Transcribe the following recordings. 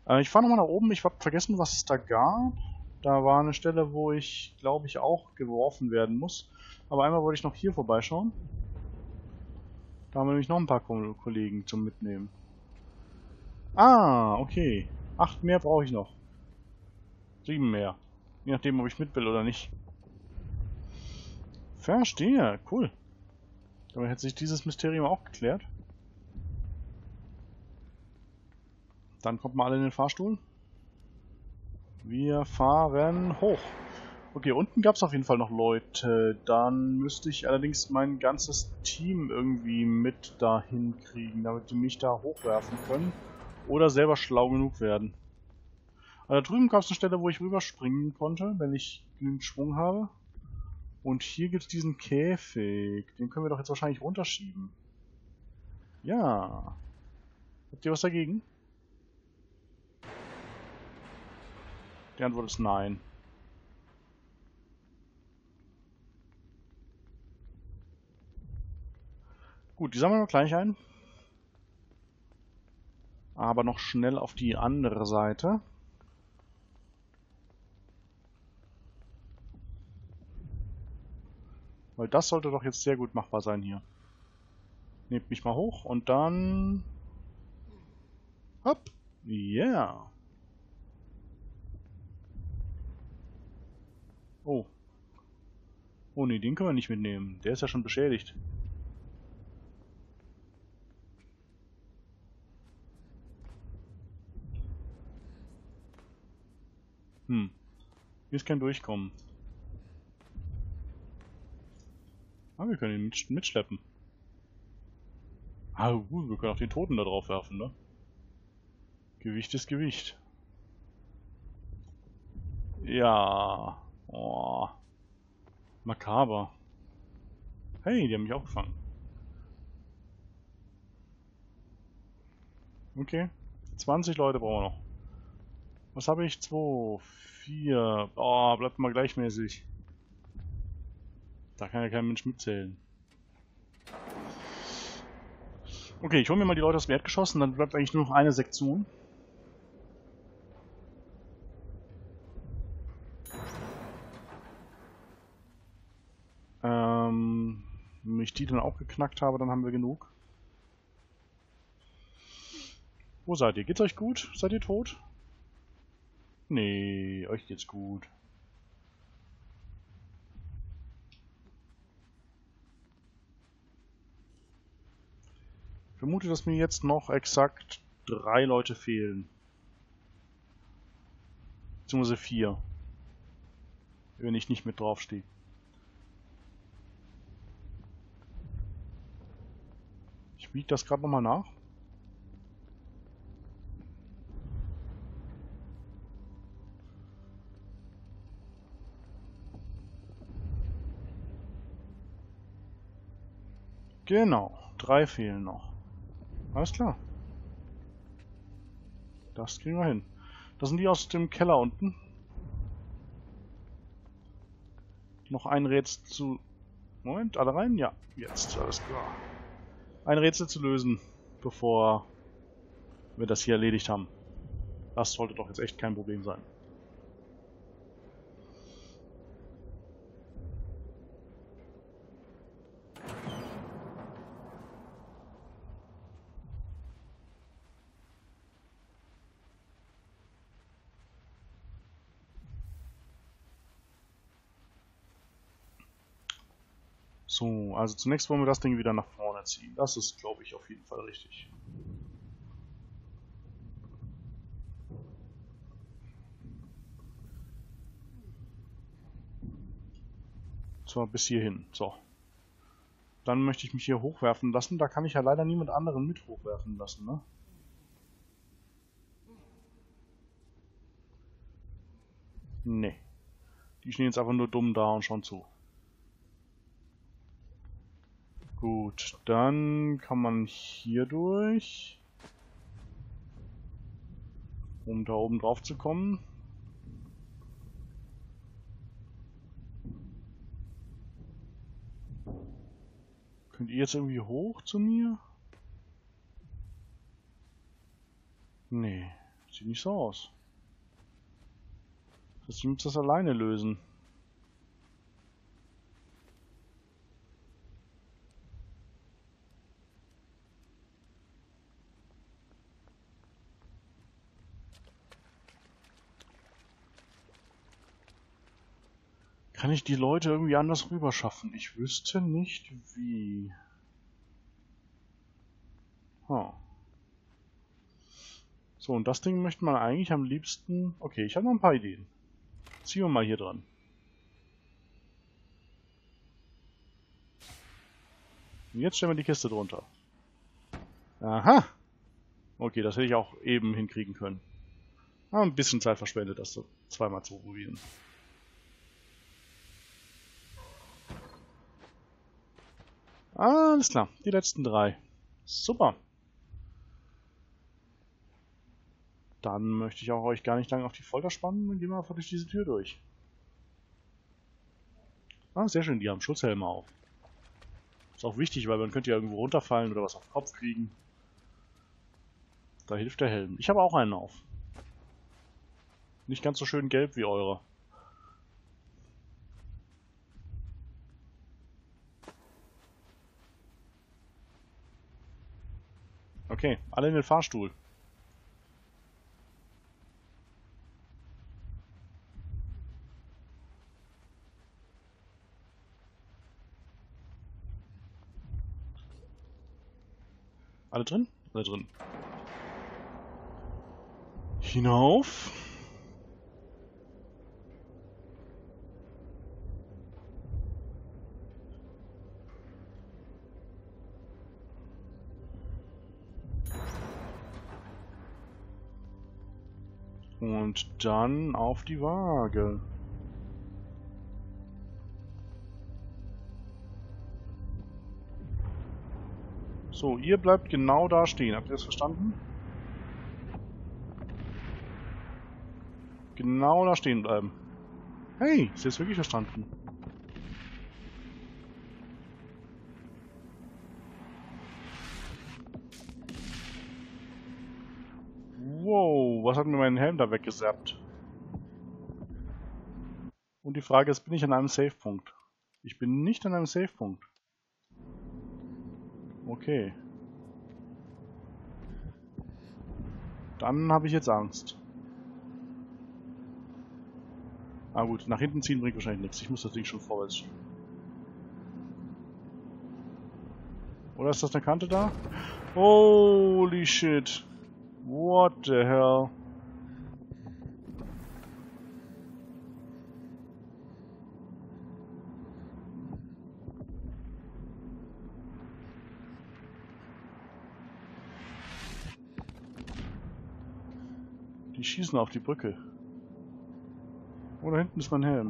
Ich fahre nochmal nach oben. Ich habe vergessen, was es da gab. Da war eine Stelle, wo ich, glaube ich, auch geworfen werden muss. Aber einmal wollte ich noch hier vorbeischauen. Da haben wir nämlich noch ein paar Kollegen zum Mitnehmen. Ah, okay. 8 mehr brauche ich noch. 7 mehr. Je nachdem, ob ich mit will oder nicht. Verstehe. Cool. Damit hätte sich dieses Mysterium auch geklärt. Dann kommt mal alle in den Fahrstuhl. Wir fahren hoch. Okay, unten gab es auf jeden Fall noch Leute. Dann müsste ich allerdings mein ganzes Team irgendwie mit dahin kriegen, damit die mich da hochwerfen können. Oder selber schlau genug werden. Aber da drüben gab es eine Stelle, wo ich rüberspringen konnte, wenn ich genügend Schwung habe. Und hier gibt es diesen Käfig. Den können wir doch jetzt wahrscheinlich runterschieben. Ja. Habt ihr was dagegen? Die Antwort ist nein. Gut, die sammeln wir gleich ein. Aber noch schnell auf die andere Seite. Weil das sollte doch jetzt sehr gut machbar sein hier. Nehmt mich mal hoch und dann... Hopp! Yeah! Oh. Oh ne, den können wir nicht mitnehmen. Der ist ja schon beschädigt. Hm. Hier ist kein Durchkommen. Ah, wir können ihn mitschleppen. Ah, gut, wir können auch den Toten da drauf werfen, ne? Gewicht ist Gewicht. Ja. Oh. Makaber. Hey, die haben mich auch gefangen. Okay. 20 Leute brauchen wir noch. Was habe ich? 2, 4. Oh, bleibt mal gleichmäßig. Da kann ja kein Mensch mitzählen. Okay, ich hole mir mal die Leute aus dem Erdgeschoss und dann bleibt eigentlich nur noch eine Sektion. Wenn ich die dann auch geknackt habe, dann haben wir genug. Wo seid ihr? Geht's euch gut? Seid ihr tot? Nee, euch geht's gut. Ich vermute, dass mir jetzt noch exakt 3 Leute fehlen. Beziehungsweise 4. Wenn ich nicht mit draufstehe. Ich biege das gerade nochmal nach. Genau, 3 fehlen noch. Alles klar. Das kriegen wir hin. Das sind die aus dem Keller unten. Noch ein Rätsel zu... Moment, alle rein? Ja, jetzt, alles klar. Ein Rätsel zu lösen, bevor wir das hier erledigt haben. Das sollte doch jetzt echt kein Problem sein. So, also zunächst wollen wir das Ding wieder nach vorne ziehen. Das ist, glaube ich, auf jeden Fall richtig. Zwar bis hierhin. So. Dann möchte ich mich hier hochwerfen lassen. Da kann ich ja leider niemand anderen mit hochwerfen lassen, ne? Nee. Die stehen jetzt einfach nur dumm da und schauen zu. Gut, dann kann man hier durch, um da oben drauf zu kommen. Könnt ihr jetzt irgendwie hoch zu mir? Nee, Sieht nicht so aus. Ich muss das alleine lösen. Kann ich die Leute irgendwie anders rüber schaffen? Ich wüsste nicht wie. Huh. So, und das Ding möchte man eigentlich am liebsten... Okay, ich habe noch ein paar Ideen. Ziehen wir mal hier dran. Und jetzt stellen wir die Kiste drunter. Aha! Okay, das hätte ich auch eben hinkriegen können. Aber ein bisschen Zeit verschwendet, das so zweimal zu probieren. Alles klar, die letzten 3. Super. Dann möchte ich auch euch gar nicht lange auf die Folter spannen und gehen wir einfach durch diese Tür durch. Ah, sehr schön, die haben Schutzhelme auf. Ist auch wichtig, weil man könnte ja irgendwo runterfallen oder was auf den Kopf kriegen. Da hilft der Helm. Ich habe auch einen auf. Nicht ganz so schön gelb wie eure. Okay, alle in den Fahrstuhl. Alle drin? Alle drin. Hinauf. Und dann auf die Waage. So, ihr bleibt genau da stehen. Habt ihr das verstanden? Genau da stehen bleiben. Hey, ist jetzt wirklich verstanden. Wow, was hat mir meinen Helm da weggesappt? Und die Frage ist, bin ich an einem Safe-Punkt? Ich bin nicht an einem Safe-Punkt. Okay. Dann habe ich jetzt Angst. Ah gut, nach hinten ziehen bringt wahrscheinlich nichts. Ich muss das Ding schon vorwärts schieben. Oder ist das eine Kante da? Holy shit. What the hell? Die schießen auf die Brücke. Oh, da hinten ist mein Helm.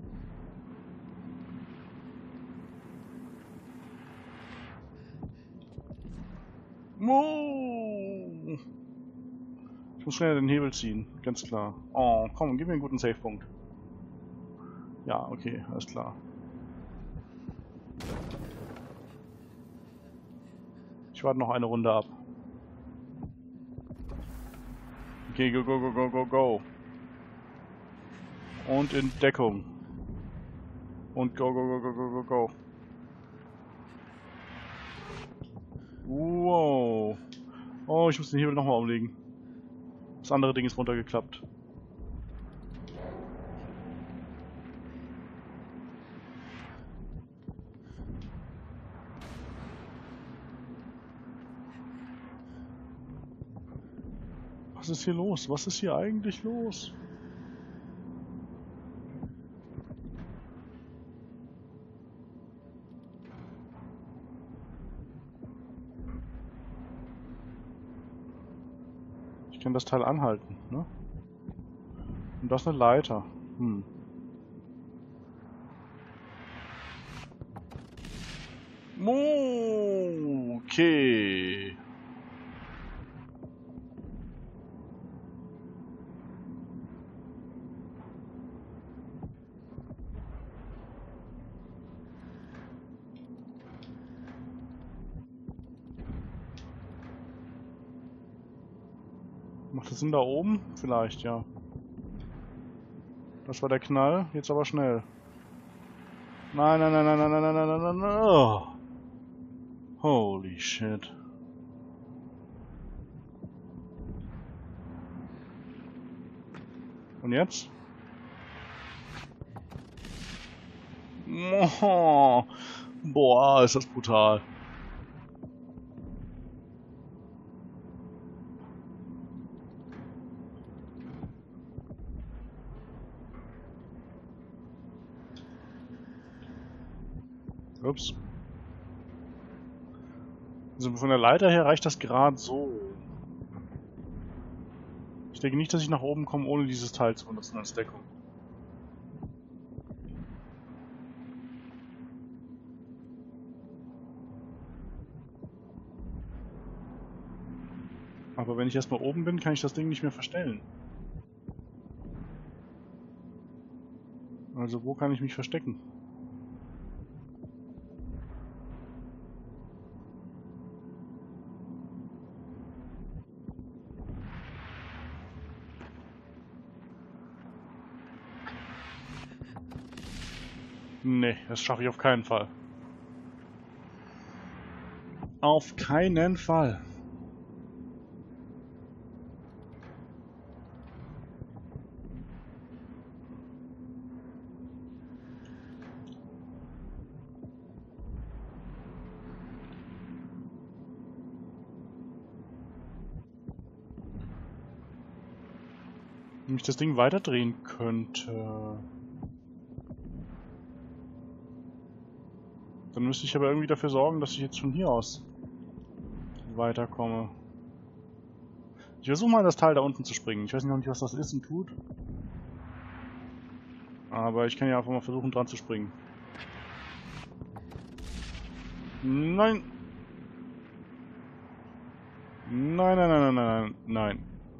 Oh! Ich muss schnell den Hebel ziehen, ganz klar. Oh, komm, gib mir einen guten Safe-Punkt. Ja, okay, alles klar. Ich warte noch eine Runde ab. Okay, go, go, go, go, go, go. Und in Deckung. Und go, go, go, go, go, go, go. Wow. Oh, ich muss den Hebel nochmal umlegen. Das andere Ding ist runtergeklappt. Was ist hier los? Was ist hier eigentlich los? Ich kann das Teil anhalten, ne? Und das ist eine Leiter. Hm. Okay. Macht das Sinn da oben? Vielleicht, ja. Das war der Knall. Jetzt aber schnell. Nein, nein, nein, nein, nein, nein, nein, nein, nein, nein. Oh. Holy shit. Und jetzt? Oh. Boah, ist das brutal. Ups. Also von der Leiter her reicht das gerade so. Ich denke nicht, dass ich nach oben komme, ohne dieses Teil zu benutzen als Deckung. Aber wenn ich erstmal oben bin, kann ich das Ding nicht mehr verstellen. Also wo kann ich mich verstecken? Nee, das schaffe ich auf keinen Fall. Auf keinen Fall. Wenn ich das Ding weiterdrehen könnte... Dann müsste ich aber irgendwie dafür sorgen, dass ich jetzt von hier aus weiterkomme. Ich versuche mal in das Teil da unten zu springen. Ich weiß noch nicht, was das ist und tut. Aber ich kann ja einfach mal versuchen, dran zu springen. Nein! Nein, nein, nein, nein, nein, nein.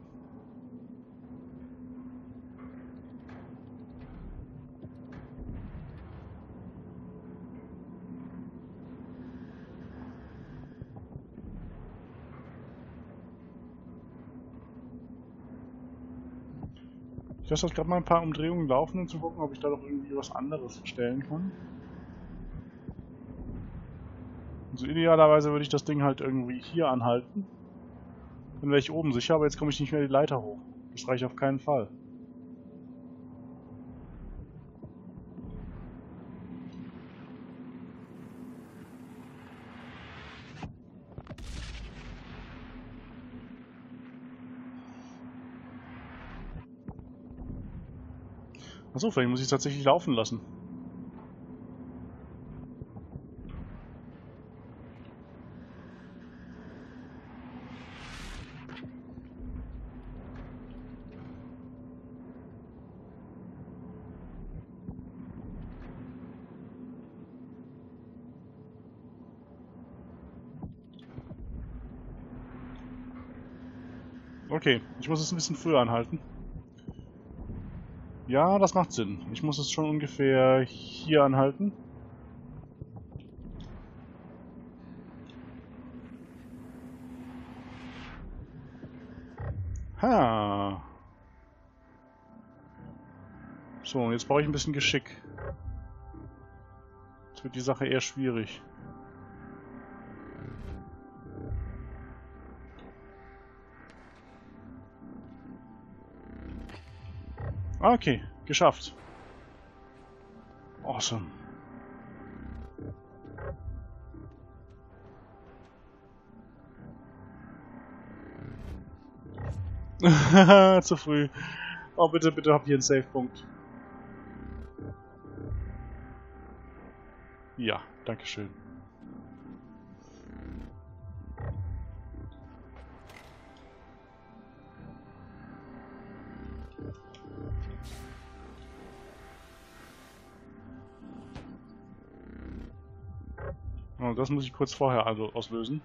Ich lasse das gerade mal ein paar Umdrehungen laufen, um zu gucken, ob ich da doch irgendwie was anderes stellen kann. Also idealerweise würde ich das Ding halt irgendwie hier anhalten. Dann wäre ich oben sicher, aber jetzt komme ich nicht mehr die Leiter hoch. Das reicht auf keinen Fall. Achso, vielleicht muss ich es tatsächlich laufen lassen. Okay, ich muss es ein bisschen früher anhalten. Ja, das macht Sinn. Ich muss es schon ungefähr hier anhalten. Ha. So, und jetzt brauche ich ein bisschen Geschick. Jetzt wird die Sache eher schwierig. Okay, geschafft. Awesome. Zu früh. Oh, bitte, bitte habt ihr einen Save-Punkt. Ja, dankeschön. Oh, das muss ich kurz vorher also auslösen.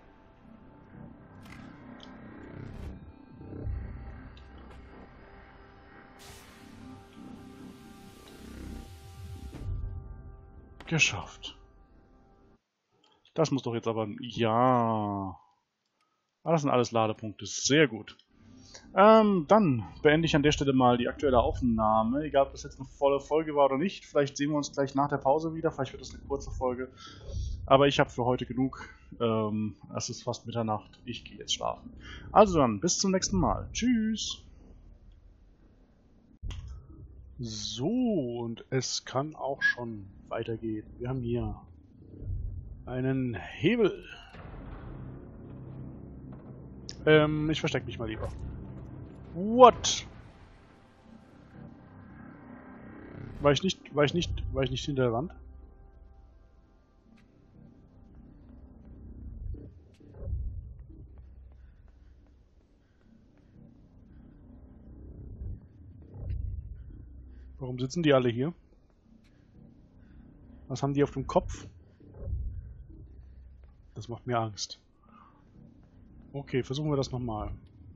Geschafft. Das muss doch jetzt aber... Ja. Ah, das sind alles Ladepunkte. Sehr gut. Dann beende ich an der Stelle mal die aktuelle Aufnahme. Egal, ob das jetzt eine volle Folge war oder nicht. Vielleicht sehen wir uns gleich nach der Pause wieder. Vielleicht wird das eine kurze Folge. Aber ich habe für heute genug. Es ist fast Mitternacht. Ich gehe jetzt schlafen. Also dann, bis zum nächsten Mal. Tschüss. So, und es kann auch schon weitergehen. Wir haben hier einen Hebel. Ich verstecke mich mal lieber. What? War ich nicht hinter der Wand? Warum sitzen die alle hier? Was haben die auf dem Kopf? Das macht mir Angst. Okay, versuchen wir das nochmal.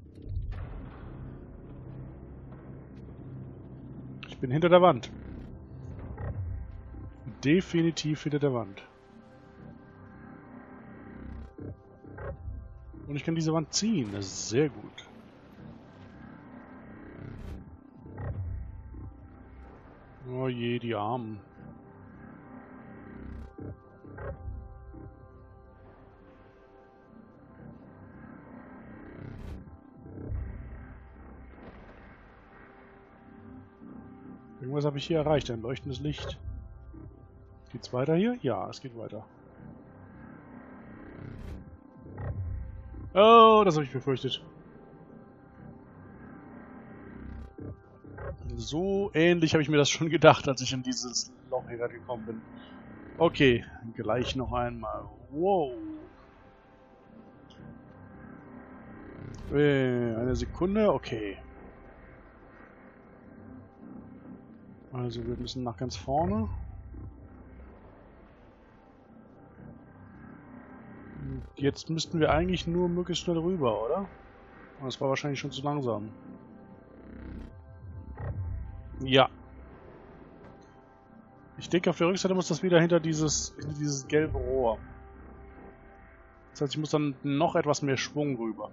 Ich bin hinter der Wand. Definitiv hinter der Wand. Und ich kann diese Wand ziehen. Das ist sehr gut. Oh je, die Armen. Irgendwas habe ich hier erreicht, ein leuchtendes Licht. Geht's weiter hier? Ja, es geht weiter. Oh, das habe ich befürchtet. So ähnlich habe ich mir das schon gedacht, als ich in dieses Loch hier gerade gekommen bin. Okay, gleich noch einmal. Wow. Eine Sekunde, okay. Also wir müssen nach ganz vorne. Jetzt müssten wir eigentlich nur möglichst schnell rüber, oder? Aber das war wahrscheinlich schon zu langsam. Ja. Ich denke, auf der Rückseite muss das wieder hinter dieses gelbe Rohr. Das heißt, ich muss dann noch etwas mehr Schwung rüber.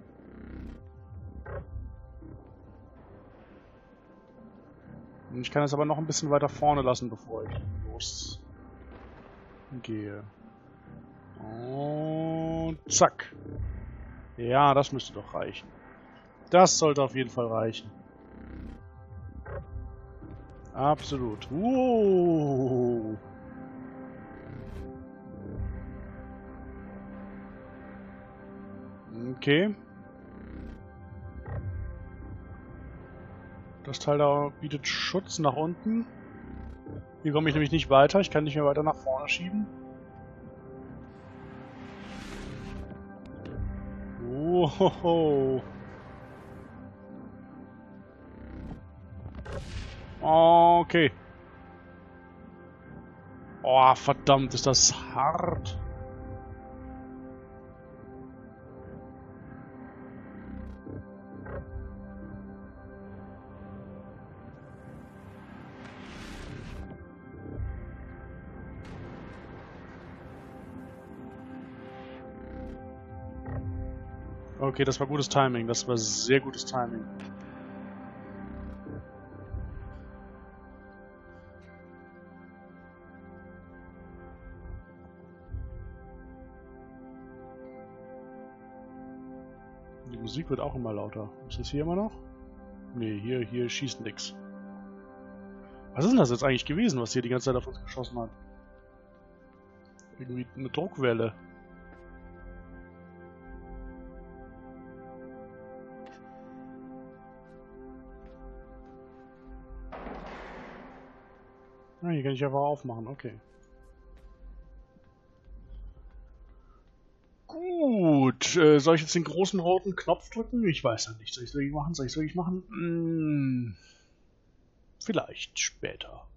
Ich kann es aber noch ein bisschen weiter vorne lassen, bevor ich losgehe. Und zack. Ja, das müsste doch reichen. Das sollte auf jeden Fall reichen. Absolut. Wow. Okay. Das Teil da bietet Schutz nach unten. Hier komme ich nämlich nicht weiter. Ich kann nicht mehr weiter nach vorne schieben. Wow. Okay. Oh, verdammt, ist das hart. Okay, das war gutes Timing. Das war sehr gutes Timing. Die Musik wird auch immer lauter. Ist das hier immer noch? Nee, hier schießt nix. Was ist denn das jetzt eigentlich gewesen, was hier die ganze Zeit auf uns geschossen hat? Irgendwie eine Druckwelle. Ah, hier kann ich einfach aufmachen, okay. Gut, soll ich jetzt den großen roten Knopf drücken? Ich weiß ja nicht. Soll ich es wirklich machen? Soll ich es wirklich machen? Vielleicht später.